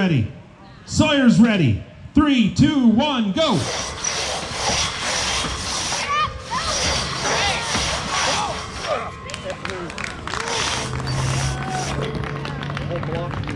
Ready. Sawyer's ready. 3, 2, 1, go. Block.